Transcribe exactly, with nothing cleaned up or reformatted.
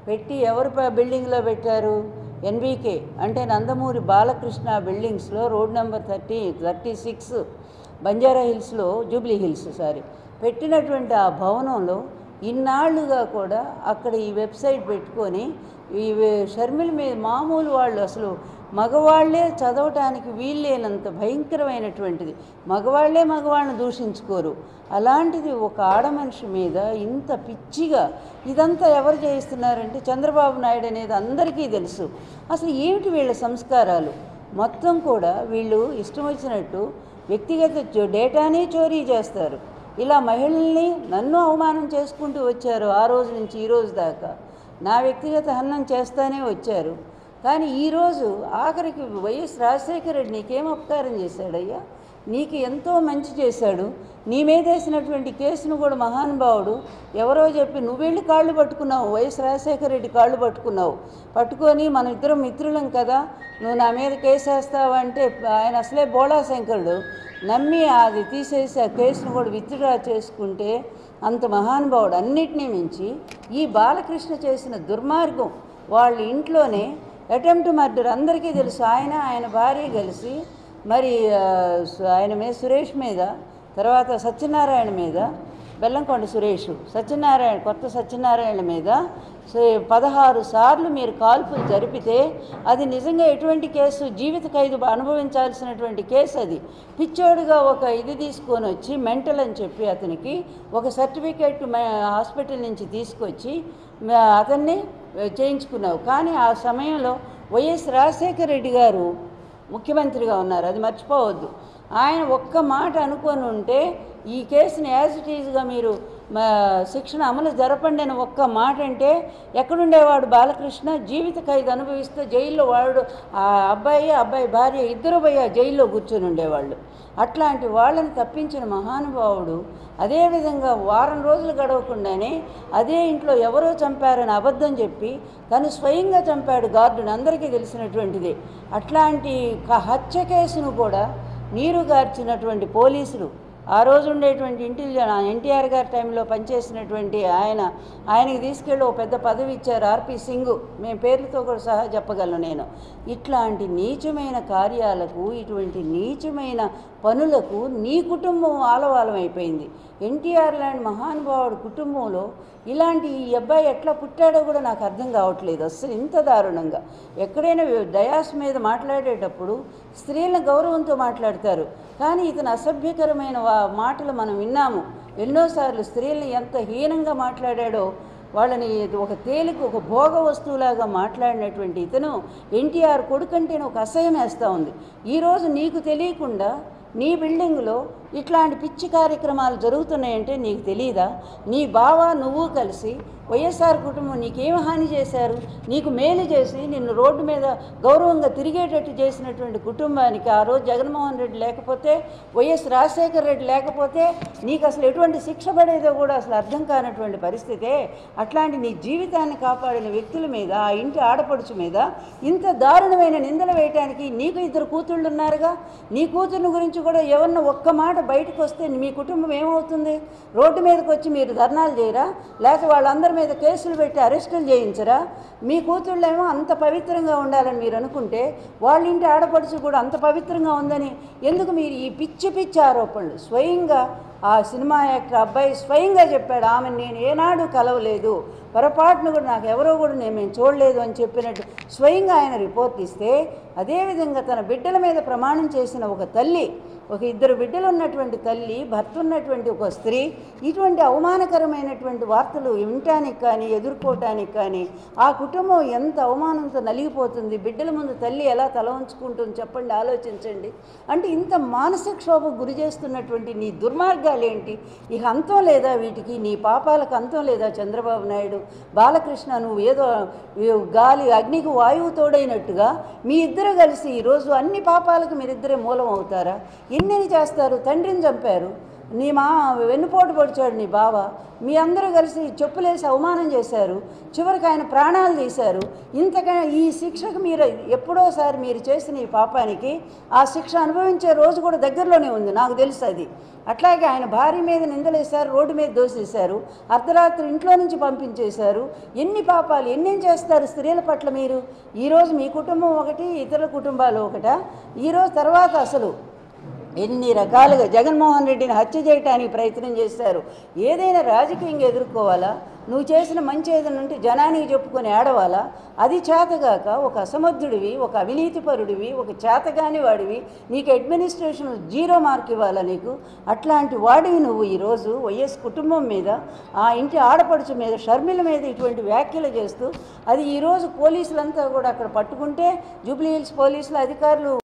పెట్టి ఎవరు బిల్డింగ్లో పెట్టారు? ఎన్బీకే అంటే నందమూరి బాలకృష్ణ బిల్డింగ్స్లో road number thirty thirty six Banjara హిల్స్లో, జూబ్లీ హిల్స్ సారీ, పెట్టినటువంటి ఆ భవనంలో ఇన్నాళ్లుగా కూడా అక్కడ ఈ వెబ్సైట్ పెట్టుకొని ఈ షర్మిల మీద మామూలు వాళ్ళు అసలు మగవాళ్లే చదవటానికి వీల్లేనంత భయంకరమైనటువంటిది. మగవాళ్లే మగవాళ్ళని దూషించుకోరు. అలాంటిది ఒక ఆడమనిషి మీద ఇంత పిచ్చిగా ఇదంతా ఎవరు చేయిస్తున్నారంటే చంద్రబాబు నాయుడు అనేది అందరికీ తెలుసు. అసలు ఏమిటి వీళ్ళ సంస్కారాలు? మొత్తం కూడా వీళ్ళు ఇష్టం వచ్చినట్టు వ్యక్తిగత డేటాని చోరీ చేస్తారు. ఇలా మహిళల్ని నన్ను అవమానం చేసుకుంటూ వచ్చారు ఆ రోజు నుంచి ఈ రోజు దాకా. నా వ్యక్తిగత హననం చేస్తానే వచ్చారు. కానీ ఈరోజు ఆఖరికి వైఎస్ రాజశేఖర రెడ్డి నీకేం అపకారం చేశాడయ్యా? నీకు ఎంతో మంచి చేశాడు. నీ మీద వేసినటువంటి కేసును కూడా మహానుభావుడు ఎవరో చెప్పి నువ్వు వెళ్ళి కాళ్ళు పట్టుకున్నావు. వైఎస్ రాజశేఖర రెడ్డి కాళ్ళు పట్టుకున్నావు. పట్టుకొని మన ఇద్దరం మిత్రులం కదా, నువ్వు నా మీద కేసు వేస్తావంటే ఆయన అసలే బోళా శంకరుడు నమ్మి అది తీసేసి ఆ కేసును కూడా విత్డ్రా చేసుకుంటే అంత మహానుభావుడు. అన్నిటినీ మించి ఈ బాలకృష్ణ చేసిన దుర్మార్గం వాళ్ళ ఇంట్లోనే అటెంప్ట్ మర్డర్ అందరికీ తెలుసు. ఆయన ఆయన భార్య కలిసి మరి ఆయన మీద సురేష్ మీద, తర్వాత సత్యనారాయణ మీద, బెల్లంకొండ సురేష్ సత్యనారాయణ కొత్త సత్యనారాయణ మీద పదహారు సార్లు మీరు కాల్పులు జరిపితే అది నిజంగా ఎటువంటి కేసు? జీవిత ఖైదు అనుభవించాల్సినటువంటి కేసు అది. పిచ్చోడుగా ఒక ఇది తీసుకొని వచ్చి మెంటల్ అని చెప్పి అతనికి ఒక సర్టిఫికేట్ హాస్పిటల్ నుంచి తీసుకొచ్చి అతన్ని చేయించుకున్నావు. కానీ ఆ సమయంలో వైఎస్ రాజశేఖర రెడ్డి గారు ముఖ్యమంత్రిగా ఉన్నారు, అది మర్చిపోవద్దు. ఆయన ఒక్క మాట అనుకొని ఉంటే ఈ కేసుని యాజ్ ఇట్ ఈజ్గా మీరు శిక్షణ అమలు జరపండి అని ఒక్క మాట అంటే ఎక్కడుండేవాడు బాలకృష్ణ? జీవిత ఖైదు అనుభవిస్తూ జైల్లో వాడు ఆ అబ్బాయి అబ్బాయి భార్య ఇద్దరు పోయి జైల్లో కూర్చొని ఉండేవాళ్ళు. అట్లాంటి వాళ్ళని తప్పించిన మహానుభావుడు అదేవిధంగా వారం రోజులు గడవకుండానే అదే ఇంట్లో ఎవరో చంపారని అబద్ధం చెప్పి తను స్వయంగా చంపాడు గార్డుని, అందరికీ తెలిసినటువంటిదే. అట్లాంటి హత్య కేసును కూడా నీరుగార్చినటువంటి పోలీసులు ఆ రోజు ఉండేటువంటి ఇంటెలిజెన్స్ ఎన్టీఆర్ గారి టైంలో పనిచేసినటువంటి ఆయన ఆయనకి తీసుకెళ్ళి ఒక పెద్ద పదవి ఇచ్చారు, ఆర్పి సింగ్. మేము పేర్లతో కూడా సహా చెప్పగలను నేను. ఇట్లాంటి నీచమైన కార్యాలకు, ఇటువంటి నీచమైన పనులకు నీ కుటుంబం ఆలవాలం అయిపోయింది. ఎన్టీఆర్ లాంటి మహానుభావుడు కుటుంబంలో ఇలాంటి ఈ అబ్బాయి ఎట్లా పుట్టాడో కూడా నాకు అర్థం కావట్లేదు అస్సలు. ఇంత దారుణంగా ఎక్కడైనా డయాస్ మీద మాట్లాడేటప్పుడు స్త్రీల గౌరవంతో మాట్లాడతారు, కానీ ఇతను అసభ్యకరమైన మాటలు మనం విన్నాము ఎన్నోసార్లు. స్త్రీలను ఎంత హీనంగా మాట్లాడాడో, వాళ్ళని ఒక తేలిక ఒక భోగ వస్తువులాగా మాట్లాడినటువంటి ఇతను ఎన్టీఆర్ కొడుకంటేనే ఒక అసహ్యం వేస్తూ ఉంది. ఈరోజు నీకు తెలియకుండా నీ బిల్డింగ్లో ఇట్లాంటి పిచ్చి కార్యక్రమాలు జరుగుతున్నాయంటే నీకు తెలీదా? నీ బావ నువ్వు కలిసి వైఎస్ఆర్ కుటుంబం నీకేమి హాని చేశారు? నీకు మేలు చేసి నిన్ను రోడ్డు మీద గౌరవంగా తిరిగేటట్టు చేసినటువంటి కుటుంబానికి ఆ రోజు జగన్మోహన్ రెడ్డి లేకపోతే, వైఎస్ రాజశేఖర రెడ్డి లేకపోతే నీకు అసలు ఎటువంటి శిక్ష పడేదో కూడా అసలు అర్థం కానటువంటి పరిస్థితే. అట్లాంటి నీ జీవితాన్ని కాపాడిన వ్యక్తుల మీద, ఆ ఇంటి ఆడపడుచు మీద ఇంత దారుణమైన నిందలు వేయటానికి నీకు ఇద్దరు కూతుళ్ళు ఉన్నారుగా. నీ కూతుర్ని గురించి కూడా ఎవరిన ఒక్క మాట బయటకు వస్తే మీ కుటుంబం ఏమవుతుంది? రోడ్డు మీదకి వచ్చి మీరు ధర్నాలు చేయరా? లేకపోతే వాళ్ళందరి మీద కేసులు పెట్టి అరెస్టులు చేయించరా? మీ కూతుళ్ళేమో అంత పవిత్రంగా ఉండాలని మీరు అనుకుంటే వాళ్ళ ఇంటి ఆడపడుచు కూడా అంత పవిత్రంగా ఉందని ఎందుకు మీరు ఈ పిచ్చి పిచ్చి ఆరోపణలు? స్వయంగా ఆ సినిమా యాక్టర్ అబ్బాయి స్వయంగా చెప్పాడు, ఆమె నేను ఏనాడు కలవలేదు, పొరపాటును కూడా నాకు ఎవరో కూడా నేను మేము చూడలేదు అని చెప్పినట్టు స్వయంగా ఆయన రిపోర్ట్ ఇస్తే, అదేవిధంగా తన బిడ్డల మీద ప్రమాణం చేసిన ఒక తల్లి, ఒక ఇద్దరు బిడ్డలు ఉన్నటువంటి తల్లి, భర్త ఉన్నటువంటి ఒక స్త్రీ ఇటువంటి అవమానకరమైనటువంటి వార్తలు వినటానికి కానీ ఎదుర్కోవటానికి కానీ ఆ కుటుంబం ఎంత అవమానంతో నలిగిపోతుంది. బిడ్డల ముందు తల్లి ఎలా తల ఉంచుకుంటుంది చెప్పండి, ఆలోచించండి. అంటే ఇంత మానసిక క్షోభకు గురి చేస్తున్నటువంటి నీ దుర్మార్గాలేంటి? ఇక అంతం లేదా వీటికి? నీ పాపాలకు అంతం లేదా? చంద్రబాబు నాయుడు, బాలకృష్ణ, నువ్వు ఏదో గాలి అగ్నికి వాయువు తోడైనట్టుగా మీ ఇద్దరు కలిసి ఈరోజు అన్ని పాపాలకు మీరిద్దరే మూలం అవుతారా? ఎన్నెన్ని చేస్తారు? తండ్రిని చంపారు, నీ మా వెన్నుపోటు పొడిచాడు నీ బావ, మీ అందరూ కలిసి చెప్పులేసి అవమానం చేశారు, చివరికి ఆయన ప్రాణాలు తీశారు. ఇంతకన్నా ఈ శిక్షకు మీరు ఎప్పుడోసారి మీరు చేసిన ఈ పాపానికి ఆ శిక్ష అనుభవించే రోజు కూడా దగ్గరలోనే ఉంది, నాకు తెలుసు అది. అట్లాగే ఆయన భార్య మీద నిందలేశారు, రోడ్డు మీద దోసేశారు, అర్ధరాత్రి ఇంట్లో నుంచి పంపించేశారు. ఎన్ని పాపాలు ఎన్నేం చేస్తారు స్త్రీల పట్ల మీరు? ఈరోజు మీ కుటుంబం ఒకటి, ఇతర కుటుంబాలు ఒకట. ఈరోజు తర్వాత అసలు ఎన్ని రకాలుగా జగన్మోహన్ రెడ్డిని హత్య చేయడానికి ప్రయత్నం చేశారు. ఏదైనా రాజకీయంగా ఎదుర్కోవాలా? నువ్వు చేసిన మంచి ఏదైనా ఉంటే జనానికి చెప్పుకొని ఏడవాలా? అది చేతగాక ఒక అసమర్థుడివి, ఒక అవినీతిపరుడివి, ఒక చేతగాని వాడివి, నీకు అడ్మినిస్ట్రేషన్ జీరో మార్క్ ఇవ్వాలా నీకు? అట్లాంటి వాడివి నువ్వు ఈరోజు వైఎస్ కుటుంబం మీద, ఆ ఇంటి ఆడపడుచు మీద, షర్మిల మీద ఇటువంటి వ్యాఖ్యలు చేస్తూ, అది ఈరోజు పోలీసులంతా కూడా అక్కడ పట్టుకుంటే జూబ్లీ హిల్స్ పోలీసులు అధికారులు